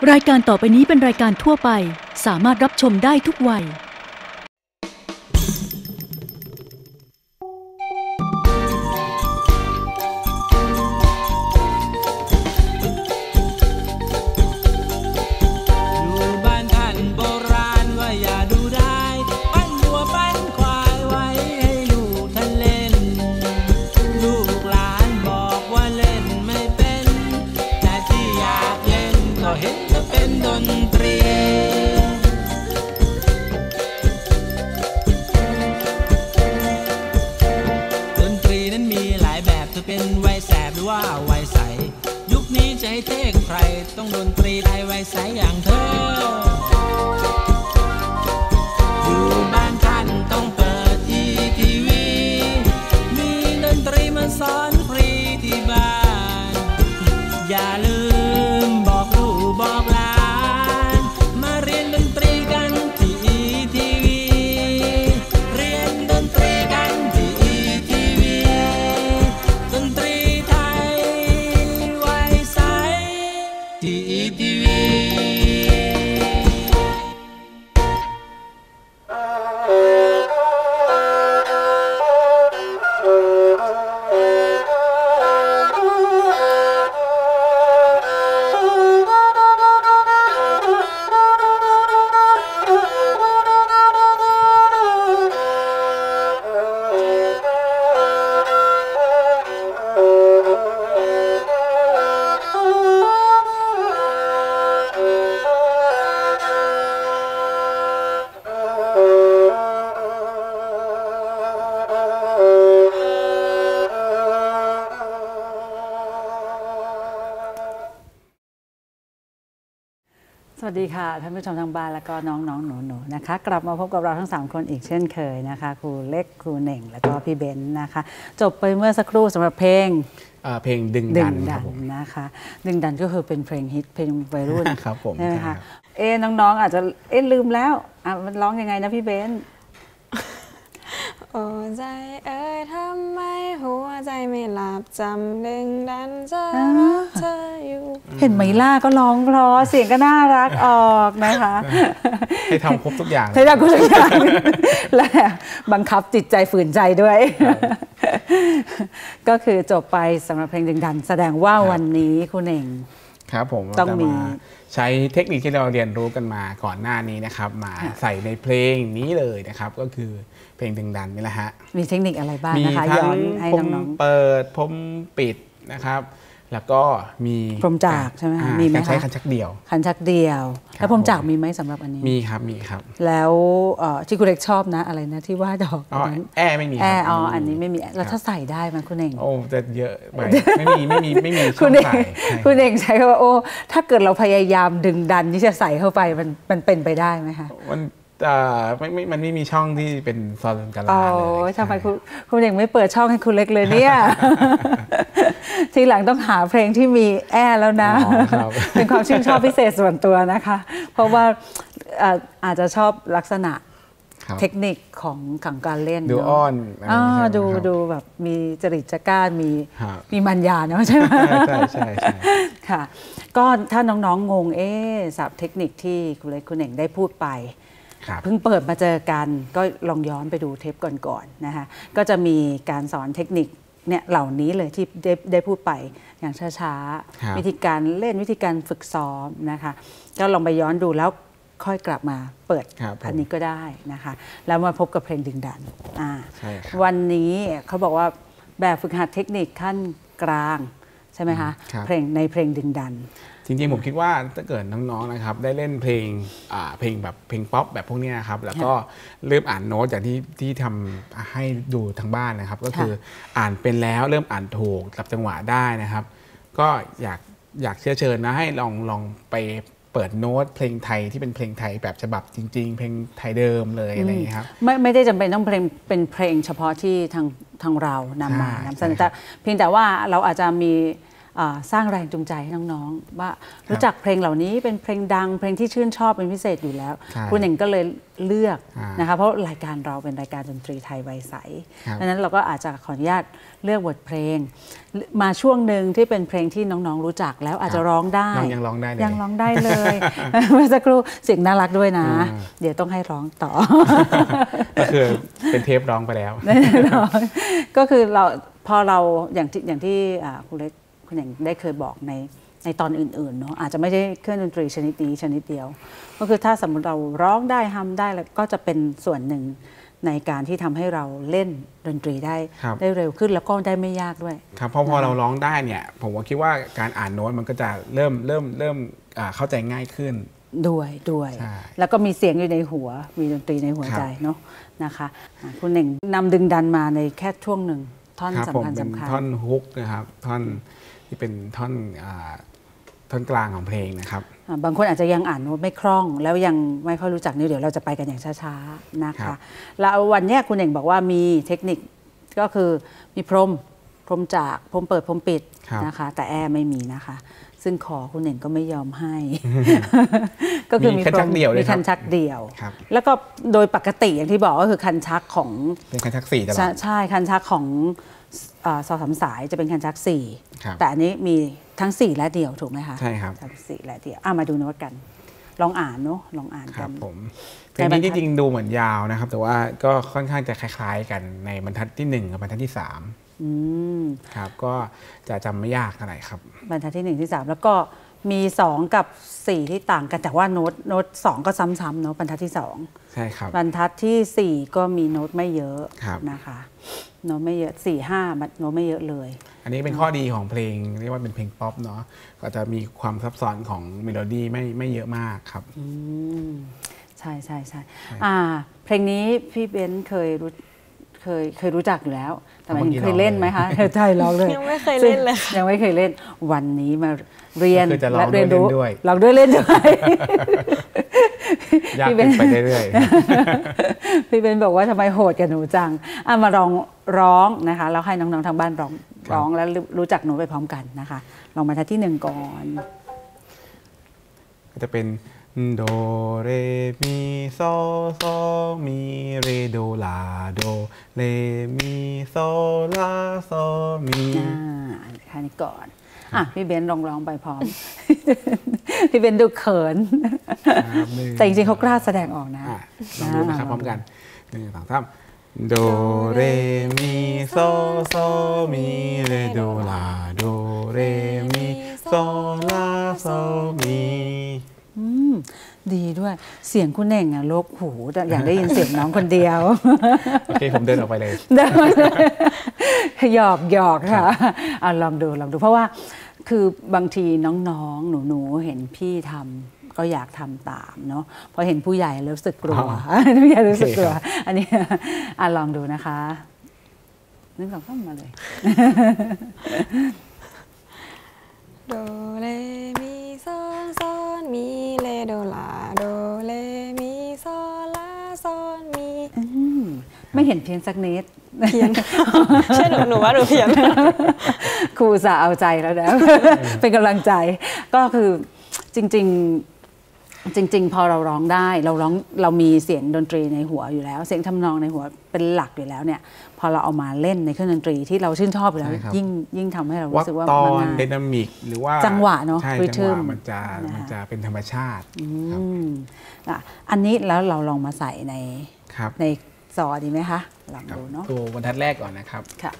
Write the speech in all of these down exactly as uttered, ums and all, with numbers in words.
รายการต่อไปนี้เป็นรายการทั่วไปสามารถรับชมได้ทุกวัยเป็นวัยแสบหรือว่าวัยใสยุคนี้จะให้เท่ใครต้องดนตรีไทยวัยใสอย่างเธออยู่บ้านท่านต้องเปิดทีทีวีมีดนตรีมาสอนฟรีที่บ้านอย่าลืมบอกลูกบอกหลานมาเรียนดนตรีกันที่ทีวีเรียนดนตรีกันที่ทีวีดนตรีไทยวัยใสที่ทีวีสวัสดีค่ะท่านผู้ชมทางบ้านแล้วก็น้องๆหนูๆนะคะกลับมาพบกับเราทั้งสามคนอีกเช่นเคยนะคะครูเล็กครูเหน่งแล้วก็พี่เบนซ์นะคะจบไปเมื่อสักครู่สำหรับเพลงเพลงดึงดันครับผมนะคะดึงดันก็คือเป็นเพลงฮิตเพลงวัยรุ่นครับผมใช่ไหมคะเอ๊น้องๆอาจจะเอ๊ลืมแล้วอ่ะมันร้องยังไงนะพี่เบนซ์โอ้ใจเอ้ยทำไมหัวใจไม่หลับจำดึงดันจะรักเธออยู่เห็นไหมล่าก็ร้องเพราะเสียงก็น่ารักออกนะคะให้ทำครบทุกอย่างให้ทำครบทุกอย่างและบังคับจิตใจฝืนใจด้วยก็คือจบไปสำหรับเพลงดึงดันแสดงว่าวันนี้คุณเองครับผมต้องมีใช้เทคนิคที่เราเรียนรู้กันมาก่อนหน้านี้นะครับมาใส่ในเพลงนี้เลยนะครับก็คือเพลงดึงดันนี่แหละฮะมีเทคนิคอะไรบ้างนะคะย้อนให้น้องๆเปิดพรมปิดนะครับแล้วก็มีพรมจากใช่ไหมมีไหมคะใช้คันชักเดียวคันชักเดียวแล้วพรมจากมีไหมสำหรับอันนี้มีครับมีครับแล้วที่คุณเล็กชอบนะอะไรนะที่ว่าดอกแอร์ไม่มีแอร์อ๋ออันนี้ไม่มีแล้วถ้าใส่ได้ไหมคุณเองโอ้แต่เยอะไปไม่มีไม่มีไม่มีช่องใส่คุณเองใช้คำว่าโอ้ถ้าเกิดเราพยายามดึงดันที่จะใส่เข้าไปมันมันเป็นไปได้ไหมคะมันไม่ไม่มันไม่มีช่องที่เป็นซอนกันลาเลยทำไมคุณคุณเองไม่เปิดช่องให้คุณเล็กเลยเนี่ยทีหลังต้องหาเพลงที่มีแอร์แล้วนะเป็นความชื่นชอบพิเศษส่วนตัวนะคะเพราะว่าอาจจะชอบลักษณะเทคนิคของขังการเล่นดูอ้อนดูดูแบบมีจริตจักร้านมีมีมัญญาเนาะใช่ไหมใช่ใช่ใช่ค่ะก็ถ้าน้องๆงงเอ๊ะศัพท์เทคนิคที่คุณเล็กคุณเองได้พูดไปเพิ่งเปิดมาเจอกันก็ลองย้อนไปดูเทปก่อนๆนะคะก็จะมีการสอนเทคนิคเนี่ยเหล่านี้เลยที่ได้ได้พูดไปอย่างช้าๆวิธีการเล่นวิธีการฝึกซ้อมนะคะก็ลองไปย้อนดูแล้วค่อยกลับมาเปิดอันนี้ก็ได้นะคะแล้วมาพบกับเพลงดึงดันวันนี้เขาบอกว่าแบบฝึกหัดเทคนิคขั้นกลางใช่ไหมคะเพลงในเพลงดึงดันจริงๆผมคิดว่าถ้าเกิดน้องๆนะครับได้เล่นเพลงเพลงแบบเพลงป๊อปแบบพวกนี้ครับแล้วก็เริ่มอ่านโน้ตจากที่ที่ทำให้ดูทางบ้านนะครับก็คืออ่านเป็นแล้วเริ่มอ่านถูกจับจังหวะได้นะครับก็อยากอยากเชื้อเชิญนะให้ลองลองไปเปิดโน้ตเพลงไทยที่เป็นเพลงไทยแบบฉบับจริงๆเพลงไทยเดิมเลยอะไรอย่างนี้ครับไม่ไม่ได้จำเป็นต้องเพลงเป็นเพลงเฉพาะที่ทางทางเรานำมานำเสนอแต่เพียงแต่ว่าเราอาจจะมีสร้างแรงจูงใจให้น้องๆว่ารู้จักเพลงเหล่านี้เป็นเพลงดังเพลงที่ชื่นชอบเป็นพิเศษอยู่แล้วคุณเองก็เลยเลือกนะคะเพราะรายการเราเป็นรายการดนตรีไทยวัยใสดังนั้นเราก็อาจจะขออนุญาตเลือกบทเพลงมาช่วงหนึ่งที่เป็นเพลงที่น้องๆรู้จักแล้วอาจจะร้องได้ยังร้องได้เลยยังร้องได้เลยเมื่อสักครู่เสียงน่ารักด้วยนะเดี๋ยวต้องให้ร้องต่อก็คือเป็นเทปร้องไปแล้วก็คือเราพอเราอย่างที่อย่างที่คุณเล็กคุณอย่างได้เคยบอกในในตอนอื่นๆเนาะอาจจะไม่ใช่เครื่องดนตรีชนิดนี้ชนิดเดียวก็คือถ้าสมมติเราร้องได้ฮัมได้แล้วก็จะเป็นส่วนหนึ่งในการที่ทำให้เราเล่นดนตรีได้ได้เร็วขึ้นแล้วก็ได้ไม่ยากด้วยครับเพราะพอเราร้องได้เนี่ยผมว่าคิดว่าการอ่านโน้ตมันก็จะเริ่มเริ่มเริ่มเข้าใจง่ายขึ้นด้วยด้วยแล้วก็มีเสียงอยู่ในหัวมีดนตรีในหัวใจเนาะนะคะคุณเน่งนำดึงดันมาในแค่ช่วงหนึ่งท่อนสำคัญสำคัญท่อนฮุกนะครับท่อนที่เป็นท่อนท่อนกลางของเพลงนะครับบางคนอาจจะยังอ่านโน้ตไม่คล่องแล้วยังไม่ค่อยรู้จักนี่เดี๋ยวเราจะไปกันอย่างช้าๆนะคะแล้ววันนี้คุณเน่งบอกว่ามีเทคนิคก็คือมีพรมพรมจากพรมเปิดพรมปิดนะคะแต่แอร์ไม่มีนะคะซึ่งขอคุณเน่งก็ไม่ยอมให้ก็คือมีคันชักเดี่ยวมีคันชักเดี่ยวแล้วก็โดยปกติอย่างที่บอกก็คือคันชักของเป็นคันชักสี่ตลอดใช่คันชักของสองสามสายจะเป็นคันชักสี่แต่อันนี้มีทั้งสี่และเดี่ยวถูกไหมคะใช่ครับทั้งสี่และเดี่ยวอ่ะมาดูโน้ตกันลองอ่านเนาะลองอ่านกันผมเพลงนี้จริงๆดูเหมือนยาวนะครับแต่ว่าก็ค่อนข้างจะคล้ายๆกันในบรรทัดที่หนึ่งกับบรรทัดที่สามครับก็จะจำไม่ยากเท่าไหร่ครับบรรทัดที่หนึ่งที่สามแล้วก็มีสองกับสี่ที่ต่างกันแต่ว่าโน้ตโน้ตสองก็ซ้ำๆเนาะบรรทัดที่สองใช่ครับบรรทัดที่สี่ก็มีโน้ตไม่เยอะนะคะโน้ตไม่เยอะสี่ห้าโน้ตไม่เยอะเลยอันนี้เป็นข้อดีของเพลงเรียกว่าเป็นเพลงป๊อปเนาะก็จะมีความซับซ้อนของเมโลดี้ไม่ไม่เยอะมากครับอืมใช่ใช่ใช่อ่าเพลงนี้พี่เบนซ์เคยรู้เคยเคยรู้จักอยู่แล้วแต่มันเคยเล่นไหมคะใช่ร้องเลยยังไม่เคยเล่นเลยยังไม่เคยเล่นวันนี้มาเรียนและเรียนรู้ลองด้วยเล่นด้วยยากขึ้นไปเรื่อยๆพี่เบนบอกว่าทำไมโหดกับหนูจังอ่ะมาลองร้องนะคะแล้วให้น้องๆทางบ้านร้องร้องแล้วรู้จักหนูไปพร้อมกันนะคะลองมาทัดที่หนึ่งก่อนก็จะเป็นโดเรมีโซโซมีเรโดลาโดเรมีโซลาโซมีอ่าแค่นี้ก่อนอ่ะพี่เบนร้องร้องไปพร้อมพี่เบนดูเขินแต่จริงๆเขากล้าแสดงออกนะลองดูนะครับพร้อมกันหนึ่งสองสามโดเรมีโซโซมีเรโดลาโดเรมีโซลาโซมีดีด้วยเสียงคุณเน่งอะลกหูอยากได้ยินเสียงน้องคนเดียวโอเคผมเดินออกไปเลยหยอกหยอกค่ะอ่ะลองดูลองดูเพราะว่าคือบางทีน้องๆหนูๆเห็นพี่ทำก็อยากทำตามเนาะพอเห็นผู้ใหญ่แล้วรู้สึกกลัวผู้ใหญ่รู้สึกกลัวอันนี้อ่ะลองดูนะคะนึกออกเข้ามาเลยโดเรมีโซโซมีเรโดลาโดเรมีโซลาโซมีไม่เห็นเพี้ยนสักนิดเพี้ยนใช่หนูหนูว่าหนูเพี้ยนครูสาเอาใจแล้วนะเป็นกำลังใจก็คือจริงๆจริงๆพอเราร้องได้เราร้องเรามีเสียงดนตรีในหัวอยู่แล้วเสียงทำนองในหัวเป็นหลักอยู่แล้วเนี่ยพอเราเอามาเล่นในเครื่องดนตรีที่เราชื่นชอบอยู่แล้วยิ่งยิ่งทำให้เรารู้สึกว่าตอนไดนามิกหรือว่าจังหวะเนาะริทึมมันจะมันจะเป็นธรรมชาติอันนี้แล้วเราลองมาใส่ในในซอดีไหมคะลองดูเนาะตัวบรรทัดแรกก่อนนะครับค่ะ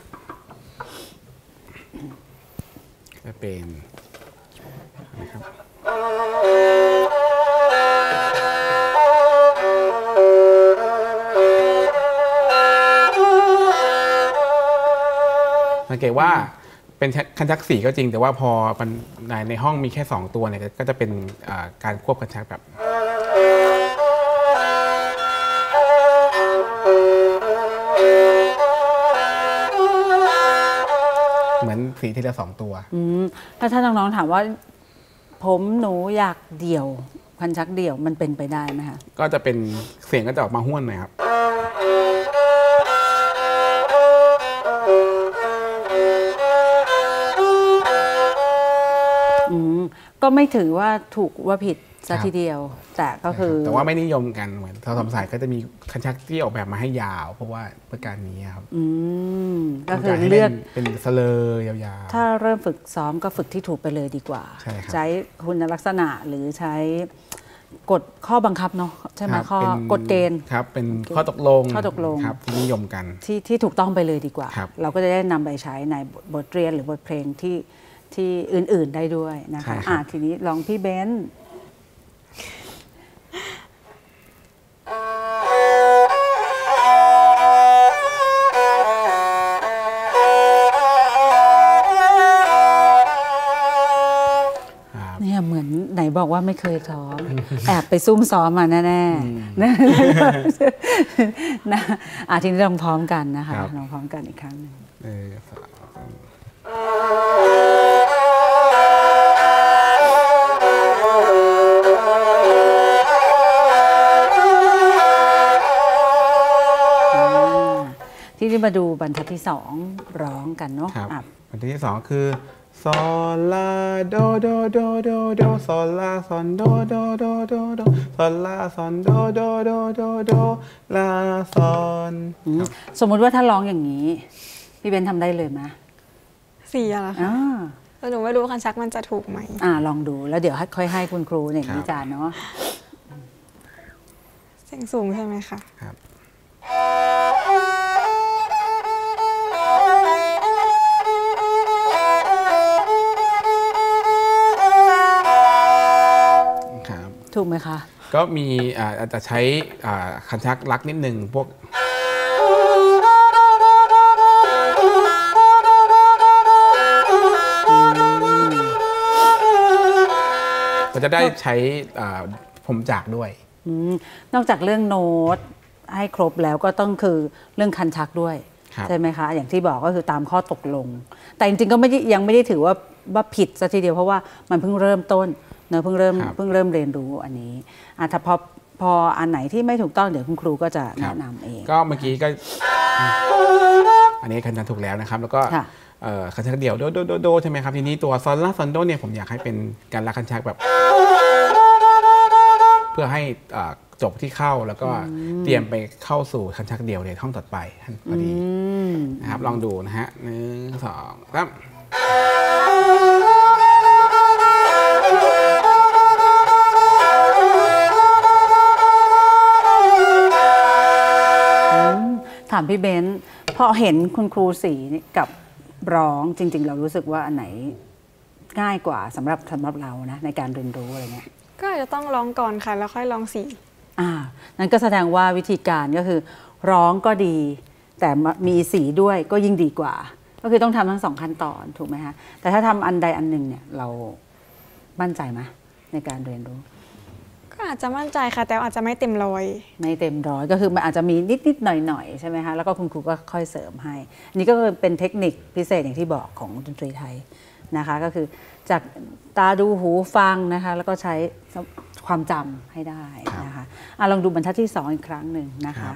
จะเป็นนะครับสังเกตว่าเป็นคันชักสี่ก็จริงแต่ว่าพอในในห้องมีแค่สองตัวเนี่ยก็จะเป็นการควบคันชักแบบเหมือนสีทีละสองตัวถ้าท่านน้องๆถามว่าผมหนูอยากเดี่ยวคันชักเดี่ยวมันเป็นไปได้ไหมคะก็จะเป็นเสียงก็จะออกมาห้วนหน่อยครับอืมก็ไม่ถือว่าถูกว่าผิดซะทีเดียว แต่ก็คือแต่ว่าไม่นิยมกันเหมือนทอสมสายก็จะมีคันชักที่ออกแบบมาให้ยาว เพราะว่าประการนี้ครับอืมก็คือเลือกเป็นสเลอร์ยาวๆถ้าเริ่มฝึกซ้อมก็ฝึกที่ถูกไปเลยดีกว่าใช่ครับใช้คุณลักษณะหรือใช้กฎข้อบังคับเนาะใช่ไหมข้อกฎเกณฑ์ครับเป็นข้อตกลงข้อตกลงครับที่นิยมกันที่ที่ถูกต้องไปเลยดีกว่าเราก็จะได้นำไปใช้ในบทเรียนหรือบทเพลงที่ที่อื่นๆได้ด้วยนะคะอ่ะทีนี้ลองพี่เบนซ์เนี่ยเหมือนไหนบอกว่าไม่เคยซ้อม แอบไปซุ่มซ้อมมาแน่ๆนะอ่ะทีนี้ลองพร้อมกันนะคะลองพร้อมกันอีกครั้งหนึ่งที่นี่มาดูบรรทัดที่สองร้องกันเนาะบรรทัดที่สองคือโซลาโดโดโดโดโดโซลาซอนโดโดโดโดโดโซลาซอนโดโดโดโดโดลาซอนสมมุติว่าถ้าร้องอย่างนี้พี่เบนทำได้เลยไหมสี่อะไรคะแต่หนูไม่รู้คันชักมันจะถูกไหมอ่าลองดูแล้วเดี๋ยวค่อยให้คุณครูเนี่ยวิจารณ์เนาะเสียงสูงใช่ไหมคะครับถูกไหมคะก็มีอาจจะใช้คันชักลักนิดนึงพวกเราจะได้ใช้ผมจากด้วยนอกจากเรื่องโน้ตให้ครบแล้วก็ต้องคือเรื่องคันชักด้วยใช่ไหมคะอย่างที่บอกก็คือตามข้อตกลงแต่จริงๆก็ไม่ยังไม่ได้ถือว่าว่าผิดซะทีเดียวเพราะว่ามันเพิ่งเริ่มต้นเนอะเพิ่งเริ่มเพิ่งเริ่มเรียนรู้อันนี้อ่ะถ้าพอพออันไหนที่ไม่ถูกต้องเดี๋ยวคุณครูก็จะแนะนำเองก็เมื่อกี้ก็อันนี้คันชักถูกแล้วนะครับแล้วก็คันชักเดี่ยวโดโดโดโดใช่ไหมครับทีนี้ตัวซอนลาซอนโดเนี่ยผมอยากให้เป็นการลักคันชักแบบเพื่อให้จบที่เข้าแล้วก็เตรียมไปเข้าสู่คันชักเดี่ยวในท่องต่อไปพอดีนะครับลองดูนะฮะหนึ่งสองสามถามพี่เบนซ์พอเห็นคุณครูสีกับร้องจริงๆเรารู้สึกว่าอันไหนง่ายกว่าสำหรับสำหรับเรานะในการเรียนรู้อะไรเงี้ยก็จะต้องร้องก่อนค่ะแล้วค่อยร้องสีอ่านั่นก็แสดงว่าวิธีการก็คือร้องก็ดีแต่มีสีด้วยก็ยิ่งดีกว่าก็คือต้องทำทั้งสองขั้นตอนถูกไหมคะแต่ถ้าทำอันใดอันหนึ่งเนี่ยเรามั่นใจไหมในการเรียนรู้ก็อาจจะมั่นใจค่ะแต่อาจจะไม่เต็มร้อยไม่เต็มร้อยก็คือมันอาจจะมีนิดๆหน่อยๆใช่ไหมคะแล้วก็คุณครูก็ค่อยเสริมให้นี่ก็เป็นเทคนิคพิเศษอย่างที่บอกของดนตรีไทยนะคะก็คือจากตาดูหูฟังนะคะแล้วก็ใช้ความจำให้ได้นะคะอ่ะลองดูบรรทัดที่สองอีกครั้งหนึ่งนะคะ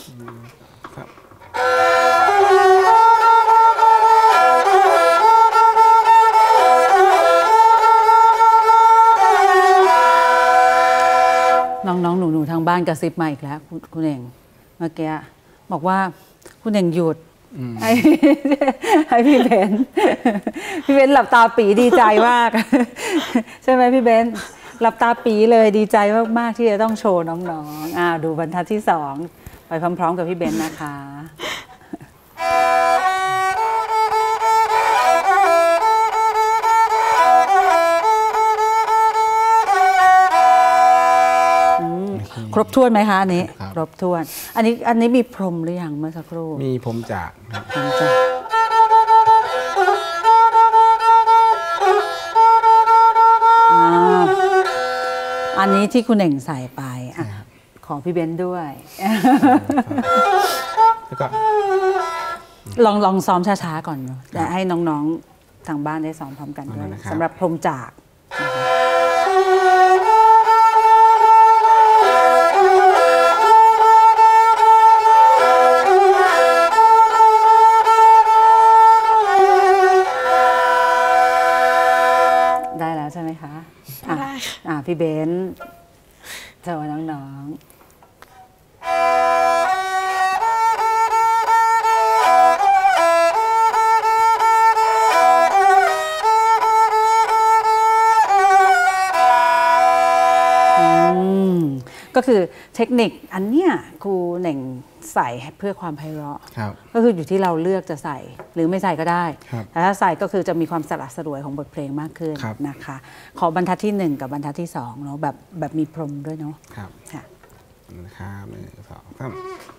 น้องๆหนูๆทางบ้านกระซิบมาอีกแล้วคุณเองเมื่อกี้บอกว่าคุณเองหยุดให้ให้พี่เบนพี่เบนหลับตาปีดีใจมากใช่ไหมพี่เบนหลับตาปีเลยดีใจมากๆที่จะต้องโชว์น้องๆอ่าดูบรรทัดที่สองไปพร้อมๆกับพี่เบนนะคะครบถ้วนไหมคะอันนี้ครบถ้วนอันนี้อันนี้มีพรมหรือยังเมื่อสักครู่มีพรมจากพรมจากอันนี้ที่คุณเน่งใส่ไปอ่ะขอพี่เบนด้วยแล้วก็ลองลองซ้อมช้าๆก่อนแต่ให้น้องๆทางบ้านได้ซ้อมพร้อมกันด้วยสำหรับพรมจากได้แล้วใช่ไหมคะอ่ะได้ค่ะอ่ะพี่เบนซ์โชว์น้องๆอืมก็คือเทคนิคอันเนี้ยครูเหน่งใส่เพื่อความไพเราะครับก็คืออยู่ที่เราเลือกจะใส่หรือไม่ใส่ก็ได้ครับแต่ถ้าใส่ก็คือจะมีความสละสลวยของบทเพลงมากขึ้นครับนะคะ ขอบรรทัดที่หนึ่งกับบรรทัดที่สองเนาะแบบแบบมีพรมด้วยเนาะครับค่ะนะครับหนึ่งสองสาม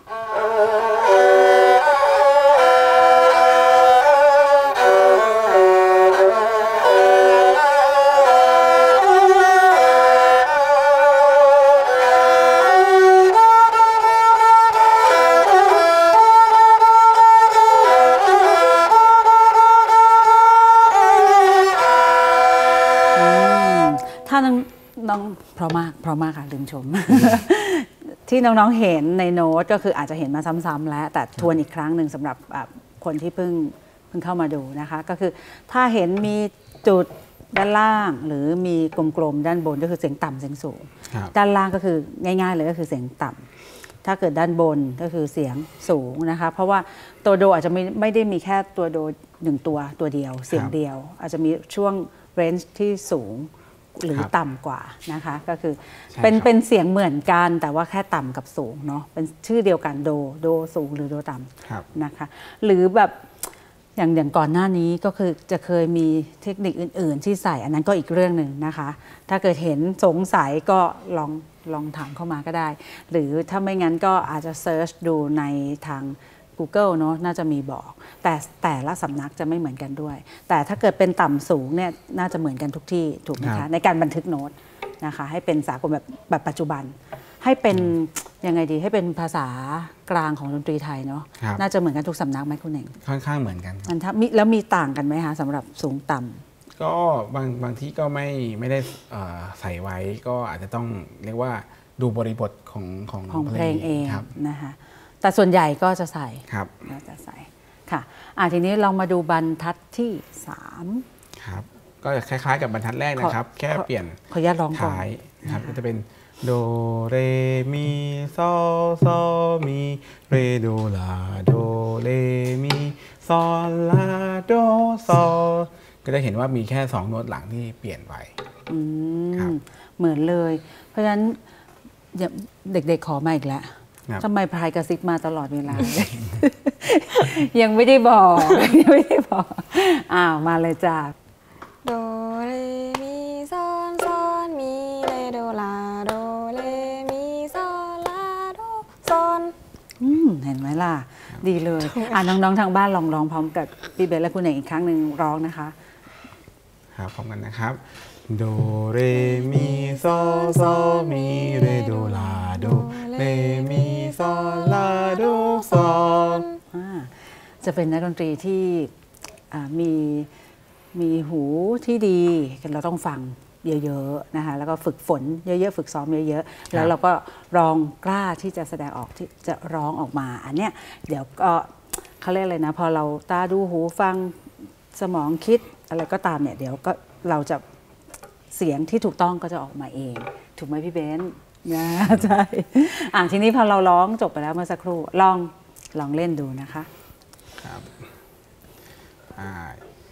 ถ้าน้องน้องเพราะมากเพราะมากค่ะลืมชม ที่น้องๆเห็นในโน้ตก็คืออาจจะเห็นมาซ้ำๆแล้วแต่ทวนอีกครั้งหนึ่งสำหรับอ่ะคนที่เพิ่งเพิ่งเข้ามาดูนะคะ ก็คือถ้าเห็นมีจุดด้านล่างหรือมีกลมๆด้านบนก็คือเสียงต่ำเสียงสูงครับด้านล่างก็คือง่ายๆเลยก็คือเสียงต่ำถ้าเกิดด้านบนก็คือเสียงสูงนะคะ เพราะว่าตัวโดอาจจะไม่ไม่ได้มีแค่ตัวโดหนึ่งตัวตัวเดียวเสียงเดียว อาจจะมีช่วงเรนจ์ที่สูงหรือครับต่ำกว่านะคะก็คือใช่เป็นครับเป็นเสียงเหมือนกันแต่ว่าแค่ต่ำกับสูงเนาะเป็นชื่อเดียวกันโดโดสูงหรือโดต่ครับำนะคะหรือแบบอย่างอย่างก่อนหน้านี้ก็คือจะเคยมีเทคนิคอื่น ๆ ที่ใส่อันนั้นก็อีกเรื่องหนึ่งนะคะ ถ้าเกิดเห็นสงสัยก็ลองลองถามเข้ามาก็ได้ หรือถ้าไม่งั้นก็อาจจะเซิร์ชดูในทาง Google เนาะน่าจะมีบอก แต่แต่ละสำนักจะไม่เหมือนกันด้วย แต่ถ้าเกิดเป็นต่ำสูงเนี่ยน่าจะเหมือนกันทุกที่ถูกไหมครัคะบในการบันทึกโน้ตนะคะให้เป็นสากลแบบแบบปัจจุบัน ให้เป็นยังไงดีให้เป็นภาษากลางของดนตรีไทยเนาะครับน่าจะเหมือนกันทุกสำนักไหมคุณเองค่อนข้างเหมือนกันครับมันถ้ามีแล้วมีต่างกันไหมคะสำหรับสูงต่ำก็บางบางที่ก็ไม่ไม่ได้เอ่อใส่ไว้ก็อาจจะต้องเรียกว่าดูบริบทของของของเพลงเองครับนะคะแต่ส่วนใหญ่ก็จะใส่ครับก็จะใส่ค่ะอ่ะทีนี้เรามาดูบรรทัดที่สามครับ ก็คล้ายๆกับบรรทัดแรกนะครับ แค่ขอเปลี่ยนขออนุญาตร้องก่อนท้ายนะครับนะคะก็จะเป็นโดเรมีโซโซมีเรโดลาโดเรมีซอลาโดโซก็จะเห็นว่ามีแค่สองโน้ตหลังที่เปลี่ยนไปอืครับมเหมือนเลย เพราะฉะนั้นอย่าเด็กๆขอมาอีกแล้วครับทำไมพายกระซิบมาตลอดเวลา ยังไม่ได้บอก ยังไม่ได้บอกอ้าวมาเลยจ้าโดเรมีซอนซอนมีเรโดลาโดเรมีซอลาโดซอนอืมเห็นไหมล่ะ ดีเลยอ่าน้องๆทางบ้านลองร้องพร้อมกับพี่เบสและคุณเอกอีกครั้งหนึ่งร้องนะคะครับพร้อมกันนะครับโดเรมีโซโซมีเรโดลาโดเรมีโซลาโดซอนอ่าจะเป็นนักดนตรีที่อ่ามีมีหูที่ดีเราต้องฟังเยอะๆนะคะแล้วก็ฝึกฝนเยอะๆฝึกซ้อมเยอะๆแล้วเราก็ลองกล้าที่จะแสดงออกที่จะร้องออกมาอันเนี้ยเดี๋ยวก็เขาเรียกอะไรนะพอเราตาดูหูฟังสมองคิดอะไรก็ตามเนี่ยเดี๋ยวก็เราจะเสียงที่ถูกต้องก็จะออกมาเองถูกไหมพี่เบนซ์นะใช่อ่ะทีนี้พอเราร้องจบไปแล้วเมื่อสักครู่ลองลองเล่นดูนะคะครับอ่า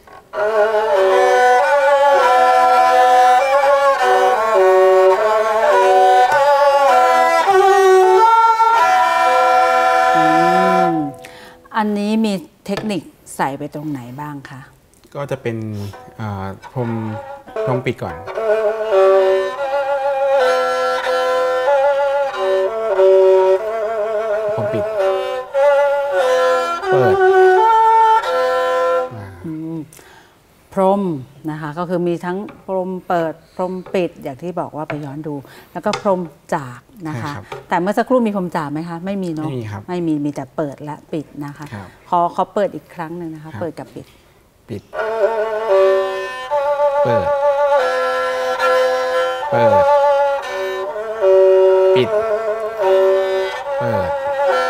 อันนี้มีเทคนิคใส่ไปตรงไหนบ้างคะก็จะเป็นอ่าพรมพรมปิดก่อนพรมปิดเปิดอ่าพรมนะคะก็คือมีทั้งพรมเปิดพรมปิดอย่างที่บอกว่าไปย้อนดู แล้วก็พรมจากนะคะ แต่เมื่อสักครู่มีพรมจากไหมคะไม่มีเนาะไม่มีครับไม่มีมีแต่เปิดและปิดนะคะครับขอขอเปิดอีกครั้งหนึ่งนะคะครับเปิดกับปิดปิด เปิด เปิด ปิด เปิด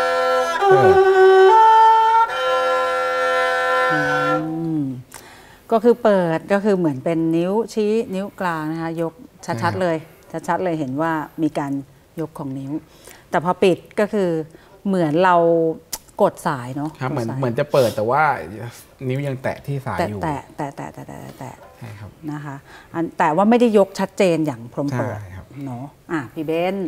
เปิดอืมก็คือเปิดก็คือเหมือนเป็นนิ้วชี้นิ้วกลางนะคะยกชัดๆเลยชัดๆเลยเห็นว่ามีการยกของนิ้ว แต่พอปิดก็คือเหมือนเรากดสายเนาะครับเหมือนเหมือนจะเปิดแต่ว่านิ้วยังแตะที่สายอยู่แตะแตะแตะแตะแตะแตะใช่ครับนะคะแต่ว่าไม่ได้ยกชัดเจนอย่างพรมเปิดเนาะอ่ะพี่เบน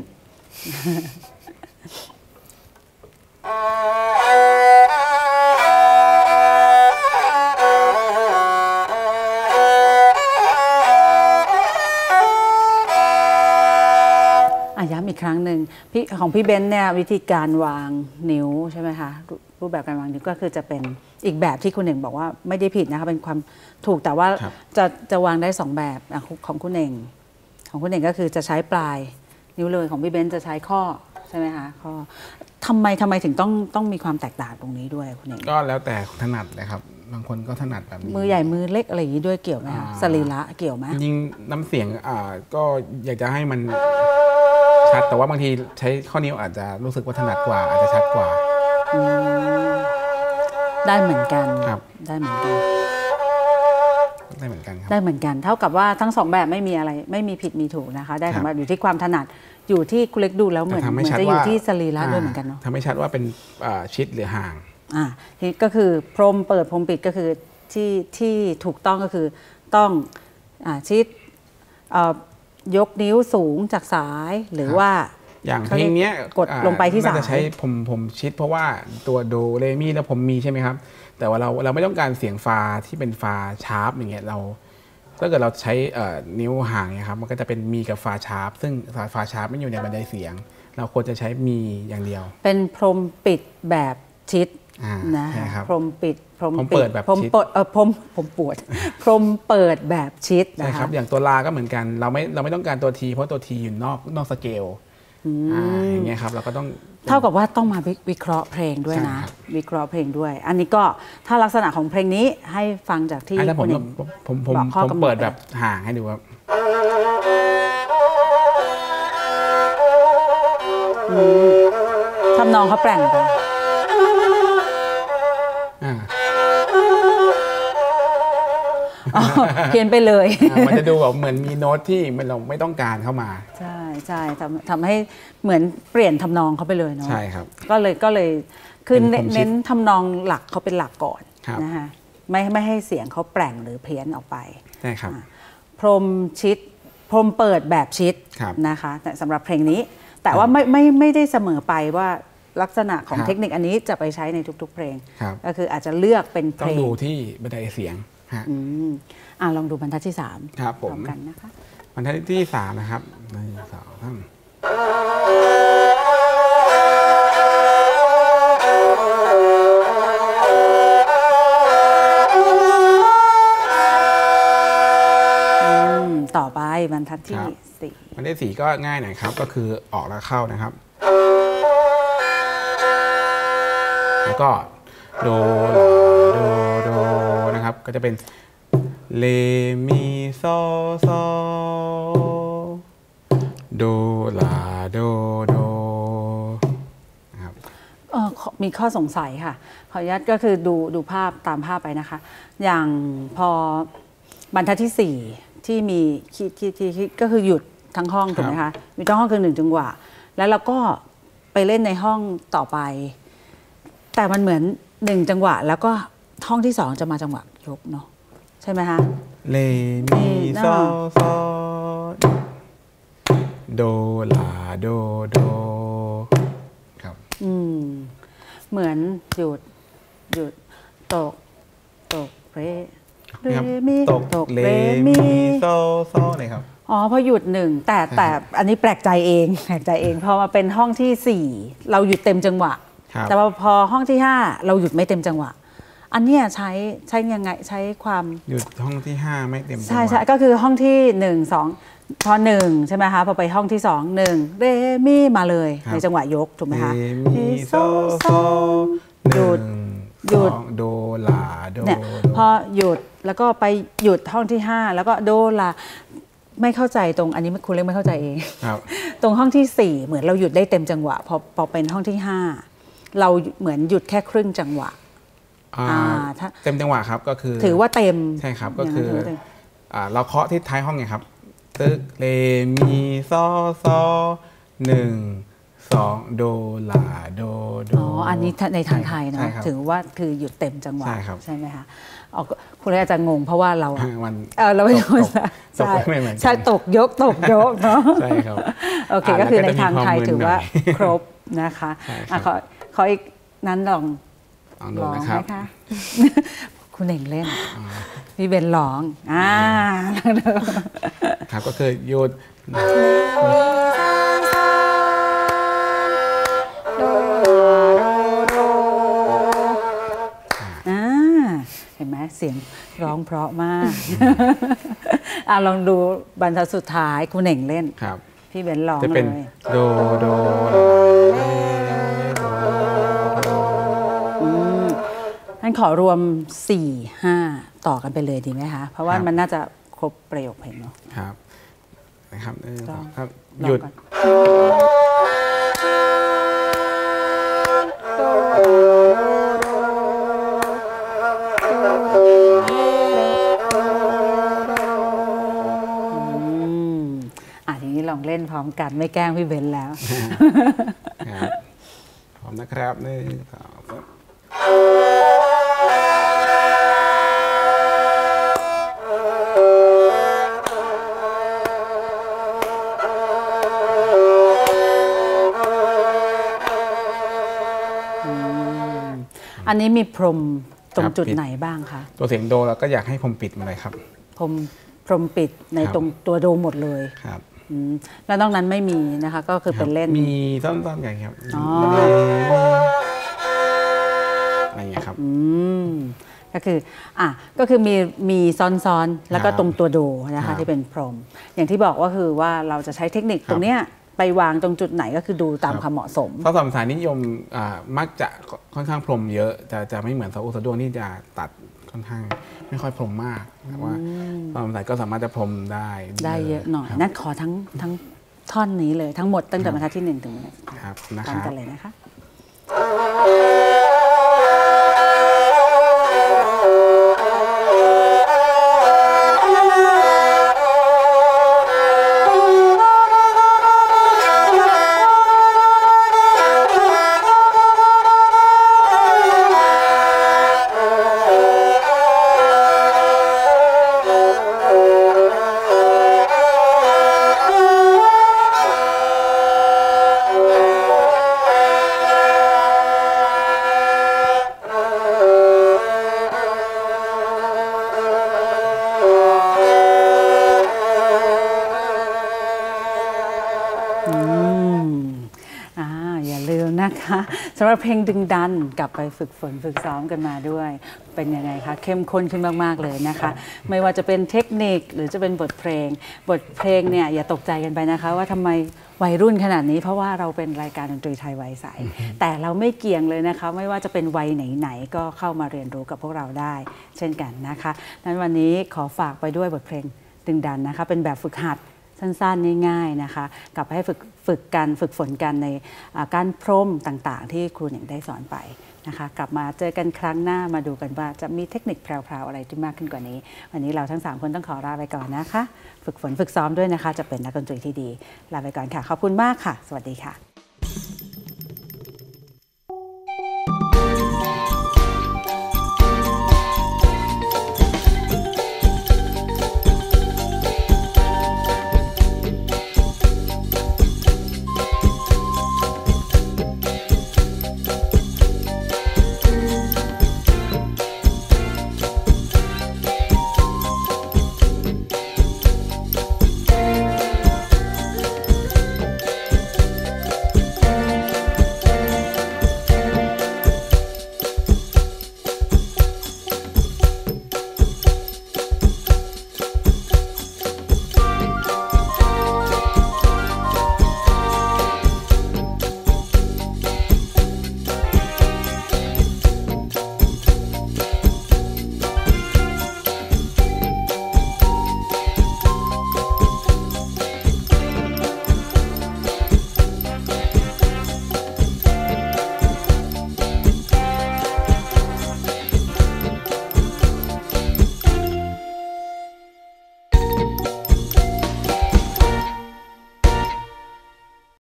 ย้ำอีกครั้งหนึ่งพี่ของพี่เบนเนี่ยวิธีการวางนิ้วใช่ไหมคะรูปแบบการวางนิ้วก็คือจะเป็นอีกแบบที่คุณเน่งบอกว่าไม่ได้ผิดนะคะเป็นความถูกแต่ว่าจะจะวางได้สองแบบของคุณเน่งของคุณเน่งก็คือจะใช้ปลายนิ้วเลยของพี่เบนจะใช้ข้อใช่ไหมคะข้อทำไมทำไมถึงต้องต้องมีความแตกต่างตรงนี้ด้วยคุณเน่งก็แล้วแต่ถนัดเลยครับบางคนก็ถนัดแบบนี้มือใหญ่มือเล็กอะไรอย่างนี้ด้วยเกี่ยวไหมคะสรีระเกี่ยวไหมยิ่งน้ำเสียงอ่าก็อยากจะให้มันชัดแต่ว่าบางทีใช้ข้อนิ้วอาจจะรู้สึกว่าถนัดกว่าอาจจะชัดกว่าได้เหมือนกันครับได้เหมือนกันได้เหมือนกันครับได้เหมือนกันเท่ากับว่าทั้งสองแบบไม่มีอะไรไม่มีผิดมีถูกนะคะได้ทั้งแบบอยู่ที่ความถนัดอยู่ที่คุณเล็กดูแล้วเหมือนเหมือนจะอยู่ที่สรีระด้วยเหมือนกันเนาะทำให้ชัดว่าเป็นชิดหรือห่างอ่าทีก็คือพรมเปิดพรมปิดก็คือที่ที่ถูกต้องก็คือต้องอ่าชิดยกนิ้วสูงจากสายหรือว่าอย่างเพลงนี้กดลงไปที่สายจะใช้ผมผมชิดเพราะว่าตัวโดเรมีแล้วผมมีใช่ไหมครับแต่ว่าเราเราไม่ต้องการเสียงฟาที่เป็นฟาชาร์ปอย่างเงี้ยเราถ้าเกิดเราใช้นิ้วห่างเนี่ยครับมันก็จะเป็นมีกับฟาชาร์ปซึ่งฟาชาร์ปไม่อยู่ในบันไดเสียงเราควรจะใช้มีอย่างเดียวเป็นพรมปิดแบบชิดนะพรมปิดพรมเปิดแบบชิดเออพรมผมปวดพรมเปิดแบบชิดนะคะครับอย่างตัวลาก็เหมือนกันเราไม่เราไม่ต้องการตัวทีเพราะตัวทีอยู่นอกนอกสเกลอย่างเงี้ยครับเราก็ต้องเท่ากับว่าต้องมาวิเคราะห์เพลงด้วยนะวิเคราะห์เพลงด้วย อันนี้ก็ถ้าลักษณะของเพลงนี้ให้ฟังจากที่คุณเองผมผมผมเปิดแบบห่างให้ดูครับทำนองเขาแปลงไปเพี้ยนไปเลยมันจะดูแบบเหมือนมีโน้ตที่เราไม่ต้องการเข้ามาใช่ใช่ทำทำให้เหมือนเปลี่ยนทำนองเขาไปเลยเนาะใช่ครับก็เลยก็เลยคือเน้นทำนองหลักเขาเป็นหลักก่อนนะคะไม่ไม่ให้เสียงเขาแปลงหรือเพี้ยนออกไปใช่ครับพรมชิดพรมเปิดแบบชิดนะคะแต่สำหรับเพลงนี้แต่ว่าไม่ไม่ไม่ได้เสมอไปว่าลักษณะของเทคนิคอันนี้จะไปใช้ในทุกๆเพลงก็คืออาจจะเลือกเป็นเพลงต้องดูที่บันไดเสียงอืมอ่าลองดูบรรทัดที่สามครับผมกันนะคะบรรทัดที่สามนะครับหนึ่งสองสามต่อไปบรรทัดที่สี่บรรทัดที่สี่ก็ง่ายหน่อยครับก็คือออกแล้วเข้านะครับแล้วก็โดโดโดนะครับก็จะเป็นเลมีโซโซโดลาโดโดนะครับเออมีข้อสงสัยค่ะขออนุญาตก็คือดูดูภาพตามภาพไปนะคะอย่างพอบรรทัดที่สี่ที่มีคิดคิดคิดก็คือหยุดทั้งห้องถูกไหมคะหยุดทั้งห้องคือหนึ่งจังหวะแล้วเราก็ไปเล่นในห้องต่อไปแต่มันเหมือนหนึ่งจังหวะแล้วก็ห้องที่สองจะมาจังหวะยกเนาะใช่ไหมคะเลมีโซโซโดลาโดโดครับอืมเหมือนหยุดหยุดตกตกเรเรมีตกตกเรมีโซโซเลยครับอ๋อพอหยุดหนึ่งแต่แต่อันนี้แปลกใจเองแปลกใจเองพอมาเป็นห้องที่สี่เราหยุดเต็มจังหวะแต่ว่าพอห้องที่ห้าเราหยุดไม่เต็มจังหวะอันนี้ใช้ใช้ยังไงใช้ความหยุดห้องที่ห้าไม่เต็มจังหวะใช่ใช่ก็คือห้องที่หนึ่งสองพอหนึ่งใช่ไหมคะพอไปห้องที่สองหนึ่งเรมีมาเลยในจังหวะยกถูกไหมคะเรมีโซโซหยุดหยุดโดลาโดเนี่ยพอหยุดแล้วก็ไปหยุดห้องที่ห้าแล้วก็โดลาไม่เข้าใจตรงอันนี้คุณเล็กไม่เข้าใจเองตรงห้องที่สี่เหมือนเราหยุดได้เต็มจังหวะพอพอเป็นห้องที่ห้าเราเหมือนหยุดแค่ครึ่งจังหวะอ่าอ่าถ้าเต็มจังหวะครับก็คือถือว่าเต็มใช่ครับก็คืออย่างนั้นถืว่าเต็มอ่าเราเคาะที่ท้ายห้องไงครับตึกเลมีซอซอหนึ่งสองโดลาโดโดอ๋ออันนี้ในทางไทยใช่นะครับ ถือว่าคือหยุดเต็มจังหวะใช่ครับใช่ไหมคะอ๋อคุณเลยอาจจะงงเพราะว่าเราอะมันเออเราไม่ตกตกใช่ตกไม่เหมือนกันใช่ตกยกตกยกเนาะใช่ครับโอเคอ่าก็คือแล้วในก็จะมีทางไทยความมึนถือว่าหน่อยครบนะคะใช่ครับอ่ะขอขออีกนั้นลองลองดูร้องนะไหครัมบคะ คุณเองเล่นพี่เบนร้องอ่าครับก็คือหยุดอ่าเห็นไหมเสียงร้องเพราะมาก อ่ะลองดูบรรทัดสุดท้ายคุณเองเล่นครับพี่เบนร้องจะเลเป็นยโดโดลาเลโดอืมงั้นขอรวม สี่ ห้า ต่อกันไปเลยดีไหมคะ เพราะว่ามันน่าจะครบประโยคเพลงเนาะครับนะครับหนึ่งสองครับลองหยุดก่อน อืมอ่ะทีนี้ลองเล่นพร้อมกันไม่แกล้งพี่เบนแล้วครับพร้อมนะครับหนึ่งสองสามอันนี้มีพรมตรงครับจุดผิดไหนบ้างคะตัวเสียงโดเราก็อยากให้ผมปิดมาเลยครับพรมพรมปิดในครับตรงตัวโดมหมดเลยครับอืมแล้วนอกนั้นไม่มีนะคะ ก็คือเป็นเล่นมีต้นต้นใหญ่ครับอ๋ออะไรอย่างเงี้ยครับอืมก็คืออ่ะก็คือมีมีซ้อนๆ แล้วก็ครับตรงตัวโดนะครัคะบที่เป็นพรม อย่างที่บอกว่าคือว่าเราจะใช้เทคนิคตรงเนี้ยไปวางตรงจุดไหนก็คือดูตามครับความเหมาะสมเพราะสำสายนิยมอ่ามักจะค่อนข้างพรมเยอะ จะจะไม่เหมือนซาอุสะดวงที่จะตัดค่อนข้างไม่ค่อยพรมมากแต่ว่าสำสายก็สามารถจะพรมได้ได้เยอะหน่อยครับนั่นขอทั้งทั้งท่อนนี้เลยทั้งหมดตั้งแต่ครับบรรทัดที่หนึ่งถึงครับนะพร้คอมรับกันเลยนะคะ อืมอ่าอย่าลืมนะคะสำหรับเพลงดึงดันกลับไปฝึกฝนฝึกซ้อมกันมาด้วย เป็นยังไงคะเข้มข้นขึ้นมากๆเลยนะคะ ไม่ว่าจะเป็นเทคนิคหรือจะเป็นบทเพลง บทเพลงเนี่ยอย่าตกใจกันไปนะคะ ว่าทำไมวัยรุ่นขนาดนี้เพราะว่าเราเป็นรายการดนตรีไทยวัยใส แต่เราไม่เกี่ยงเลยนะคะ ไม่ว่าจะเป็นวัยไหนๆก็เข้ามาเรียนรู้กับพวกเราได้ เช่นกันนะคะนั้นวันนี้ขอฝากไปด้วยบทเพลงดึงดันนะคะเป็นแบบฝึกหัด สั้นๆง่ายๆนะคะกลับไปให้ฝึกฝึกกันฝึกฝนกันในอ่าการพรมต่างๆ ที่ครูหนิงได้สอนไปนะคะกลับมาเจอกันครั้งหน้ามาดูกันว่าจะมีเทคนิคแพรวๆอะไรที่มากขึ้นกว่านี้ วันนี้เราทั้งสามคนต้องขอลาไปก่อนนะคะ ฝึกฝนฝึกซ้อมด้วยนะคะจะเป็นนักดนตรีที่ดีลาไปก่อนค่ะขอบคุณมากค่ะ สวัสดีค่ะ